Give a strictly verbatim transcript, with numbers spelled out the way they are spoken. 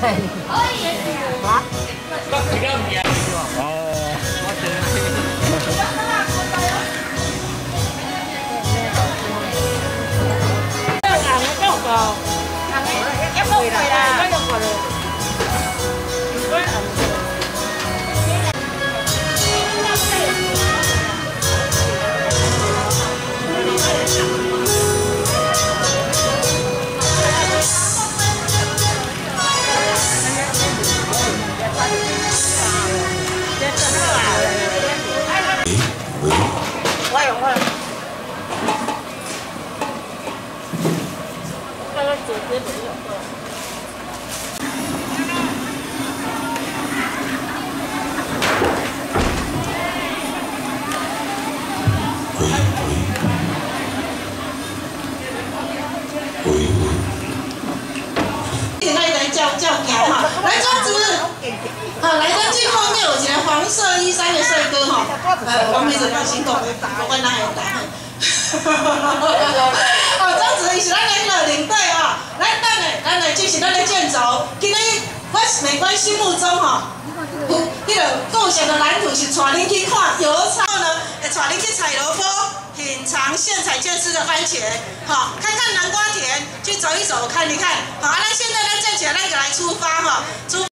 啊？哦，我知。 我有我。那个姐姐没有过。 来来叫叫桥哈，来庄子，好来登记后面有一个黄色衣衫的帅哥哈，呃，我没怎么心动，我问他有答案。哦，庄子伊是咱的那领队哈，来等下，咱来这是咱的建筑，今日我美观心目中哈，迄个构想的蓝图是带恁去看油菜呢，会带恁去采萝卜。 品尝现采现吃的番茄，好，看看南瓜田，去走一走，看一看，好，那现在呢，站起来，那个来出发哈，出。